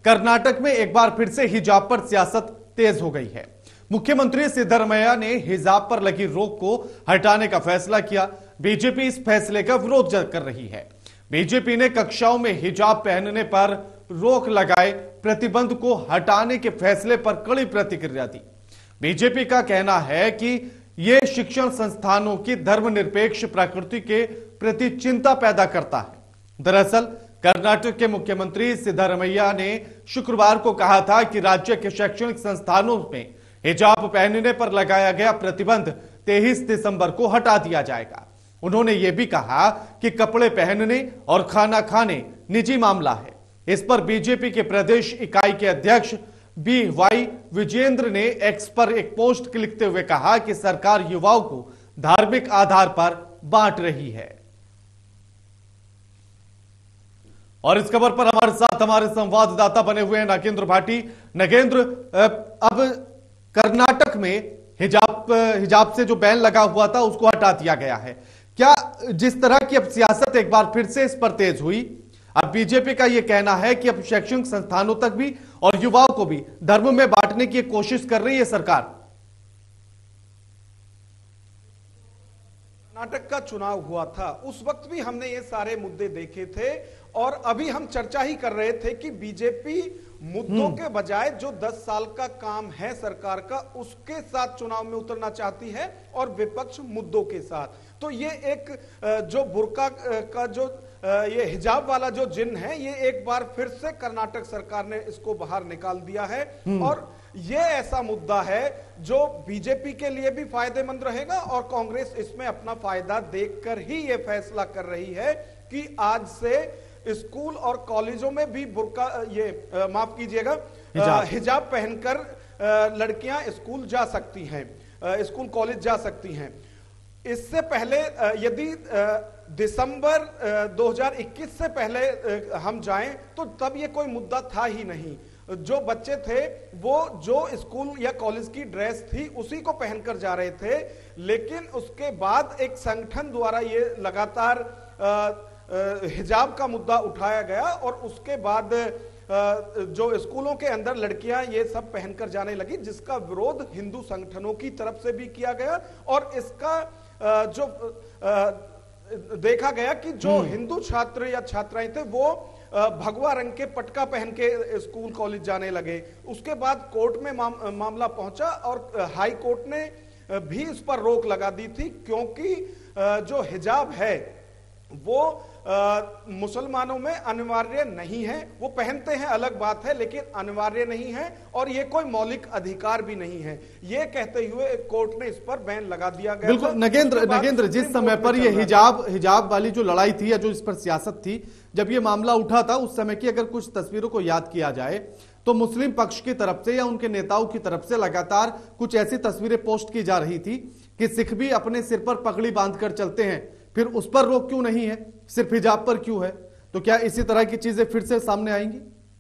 कर्नाटक में एक बार फिर से हिजाब पर सियासत तेज हो गई है। मुख्यमंत्री सिद्धरमैया ने हिजाब पर लगी रोक को हटाने का फैसला किया। बीजेपी इस फैसले का विरोध कर रही है। बीजेपी ने कक्षाओं में हिजाब पहनने पर रोक लगाए प्रतिबंध को हटाने के फैसले पर कड़ी प्रतिक्रिया दी। बीजेपी का कहना है कि यह शिक्षण संस्थानों की धर्मनिरपेक्ष प्रकृति के प्रति चिंता पैदा करता है। दरअसल कर्नाटक के मुख्यमंत्री सिद्धरमैया ने शुक्रवार को कहा था कि राज्य के शैक्षणिक संस्थानों में हिजाब पहनने पर लगाया गया प्रतिबंध 23 दिसंबर को हटा दिया जाएगा। उन्होंने यह भी कहा कि कपड़े पहनने और खाना खाने निजी मामला है। इस पर बीजेपी के प्रदेश इकाई के अध्यक्ष BY विजेंद्र ने एक्स पर एक पोस्ट लिखते हुए कहा कि सरकार युवाओं को धार्मिक आधार पर बांट रही है। और इस खबर पर हमारे साथ हमारे संवाददाता बने हुए हैं नागेंद्र भाटी। नागेंद्र, अब कर्नाटक में हिजाब से जो बैन लगा हुआ था उसको हटा दिया गया है। क्या जिस तरह की अब सियासत एक बार फिर से इस पर तेज हुई, अब बीजेपी का यह कहना है कि अब शैक्षणिक संस्थानों तक भी और युवाओं को भी धर्म में बांटने की कोशिश कर रही है सरकार। कर्नाटक का चुनाव हुआ था, उस वक्त भी हमने ये सारे मुद्दे देखे थे और अभी हम चर्चा ही कर रहे थे कि बीजेपी मुद्दों के बजाय जो 10 साल का काम है सरकार का उसके साथ चुनाव में उतरना चाहती है और विपक्ष मुद्दों के साथ। तो ये एक जो बुर्का का जो ये हिजाब वाला जो जिन है, ये एक बार फिर से कर्नाटक सरकार ने इसको बाहर निकाल दिया है और ये ऐसा मुद्दा है जो बीजेपी के लिए भी फायदेमंद रहेगा और कांग्रेस इसमें अपना फायदा देखकर ही ये फैसला कर रही है कि आज से स्कूल और कॉलेजों में भी बुर्का माफ कीजिएगा हिजाब पहनकर लड़कियां स्कूल जा सकती हैं, स्कूल कॉलेज जा सकती हैं। इससे पहले यदि दिसंबर 2021 से पहले हम जाएं तो तब ये कोई मुद्दा था ही नहीं। जो बच्चे थे वो जो स्कूल या कॉलेज की ड्रेस थी उसी को पहनकर जा रहे थे, लेकिन उसके बाद एक संगठन द्वारा ये लगातार हिजाब का मुद्दा उठाया गया और उसके बाद जो स्कूलों के अंदर लड़कियां ये सब पहनकर जाने लगी, जिसका विरोध हिंदू संगठनों की तरफ से भी किया गया और इसका जो देखा गया कि जो हिंदू छात्र या छात्राएं थे वो भगवा रंग के पटका पहन के स्कूल कॉलेज जाने लगे। उसके बाद कोर्ट में मामला पहुंचा और हाई कोर्ट ने भी इस पर रोक लगा दी थी, क्योंकि जो हिजाब है वो मुसलमानों में अनिवार्य नहीं है। वो पहनते हैं अलग बात है, लेकिन अनिवार्य नहीं है और ये कोई मौलिक अधिकार भी नहीं है। ये कहते हुए कोर्ट ने इस पर बैन लगा दिया गया। बिल्कुल नगेंद्र, जिस समय पर ये हिजाब वाली जो लड़ाई थी या जो इस पर सियासत थी, जब ये मामला उठा था उस समय की अगर कुछ तस्वीरों को याद किया जाए तो मुस्लिम पक्ष की तरफ से या उनके नेताओं की तरफ से लगातार कुछ ऐसी तस्वीरें पोस्ट की जा रही थी कि सिख भी अपने सिर पर पगड़ी बांधकर चलते हैं, फिर उस पर रोक क्यों नहीं है, सिर्फ हिजाब पर क्यों है? तो क्या इसी तरह की चीजें फिर से सामने आएंगी?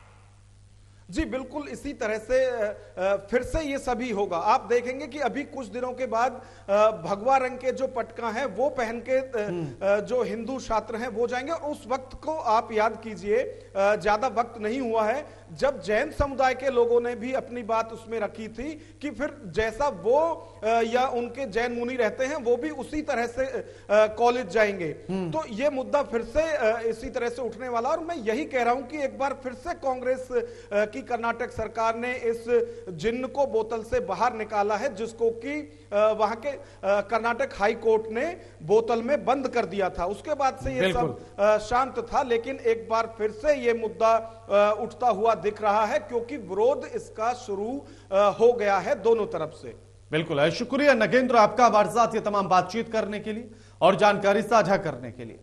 जी बिल्कुल, इसी तरह से फिर से ये सभी होगा। आप देखेंगे कि अभी कुछ दिनों के बाद भगवा रंग के जो पटका है वो पहन के जो हिंदू छात्र हैं वो जाएंगे और उस वक्त को आप याद कीजिए, ज्यादा वक्त नहीं हुआ है जब जैन समुदाय के लोगों ने भी अपनी बात उसमें रखी थी कि फिर जैसा वो या उनके जैन मुनि रहते हैं वो भी उसी तरह से कॉलेज जाएंगे। तो ये मुद्दा फिर से इसी तरह से उठने वाला और मैं यही कह रहा हूं कि एक बार फिर से कांग्रेस की कर्नाटक सरकार ने इस जिन्न को बोतल से बाहर निकाला है, जिसको कि वहां के कर्नाटक हाई कोर्ट ने बोतल में बंद कर दिया था। उसके बाद से ये सब शांत था, लेकिन एक बार फिर से ये मुद्दा उठता हुआ दिख रहा है क्योंकि विरोध इसका शुरू हो गया है दोनों तरफ से। बिल्कुल है। शुक्रिया नगेंद्र आपका हमारे साथ ये तमाम बातचीत करने के लिए और जानकारी साझा करने के लिए।